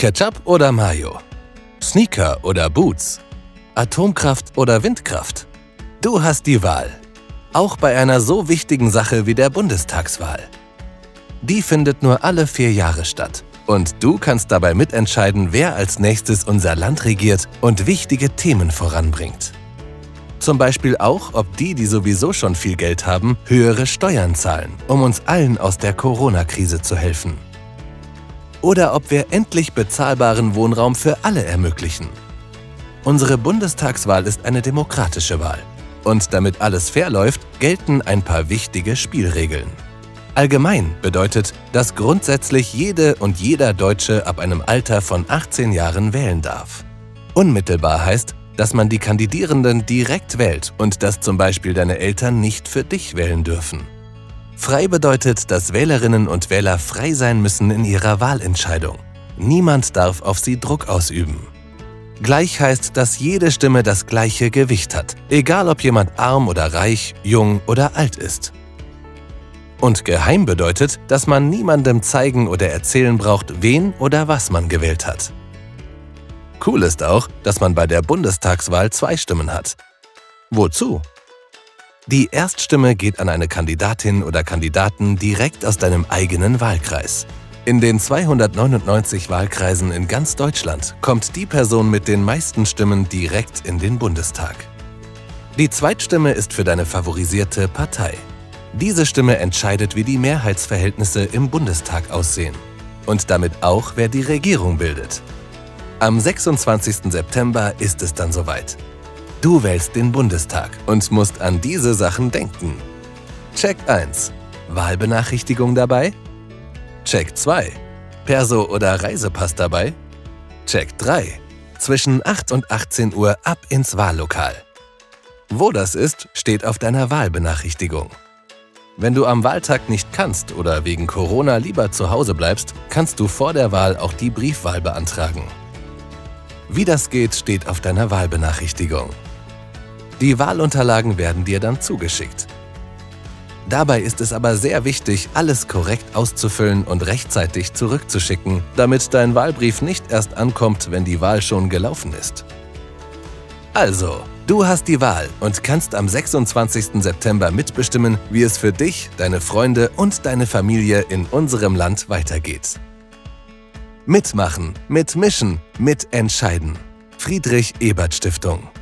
Ketchup oder Mayo? Sneaker oder Boots? Atomkraft oder Windkraft? Du hast die Wahl. Auch bei einer so wichtigen Sache wie der Bundestagswahl. Die findet nur alle 4 Jahre statt. Und du kannst dabei mitentscheiden, wer als nächstes unser Land regiert und wichtige Themen voranbringt. Zum Beispiel auch, ob die sowieso schon viel Geld haben, höhere Steuern zahlen, um uns allen aus der Corona-Krise zu helfen. Oder ob wir endlich bezahlbaren Wohnraum für alle ermöglichen. Unsere Bundestagswahl ist eine demokratische Wahl. Und damit alles fair läuft, gelten ein paar wichtige Spielregeln. Allgemein bedeutet, dass grundsätzlich jede und jeder Deutsche ab einem Alter von 18 Jahren wählen darf. Unmittelbar heißt, dass man die Kandidierenden direkt wählt und dass zum Beispiel deine Eltern nicht für dich wählen dürfen. Frei bedeutet, dass Wählerinnen und Wähler frei sein müssen in ihrer Wahlentscheidung. Niemand darf auf sie Druck ausüben. Gleich heißt, dass jede Stimme das gleiche Gewicht hat, egal ob jemand arm oder reich, jung oder alt ist. Und geheim bedeutet, dass man niemandem zeigen oder erzählen braucht, wen oder was man gewählt hat. Cool ist auch, dass man bei der Bundestagswahl 2 Stimmen hat. Wozu? Die Erststimme geht an eine Kandidatin oder Kandidaten direkt aus deinem eigenen Wahlkreis. In den 299 Wahlkreisen in ganz Deutschland kommt die Person mit den meisten Stimmen direkt in den Bundestag. Die Zweitstimme ist für deine favorisierte Partei. Diese Stimme entscheidet, wie die Mehrheitsverhältnisse im Bundestag aussehen. Und damit auch, wer die Regierung bildet. Am 26. September ist es dann soweit. Du wählst den Bundestag und musst an diese Sachen denken. Check 1. Wahlbenachrichtigung dabei? Check 2. Perso oder Reisepass dabei? Check 3. Zwischen 8 und 18 Uhr ab ins Wahllokal. Wo das ist, steht auf deiner Wahlbenachrichtigung. Wenn du am Wahltag nicht kannst oder wegen Corona lieber zu Hause bleibst, kannst du vor der Wahl auch die Briefwahl beantragen. Wie das geht, steht auf deiner Wahlbenachrichtigung. Die Wahlunterlagen werden dir dann zugeschickt. Dabei ist es aber sehr wichtig, alles korrekt auszufüllen und rechtzeitig zurückzuschicken, damit dein Wahlbrief nicht erst ankommt, wenn die Wahl schon gelaufen ist. Also, du hast die Wahl und kannst am 26. September mitbestimmen, wie es für dich, deine Freunde und deine Familie in unserem Land weitergeht. Mitmachen, mitmischen, mitentscheiden. Friedrich-Ebert-Stiftung.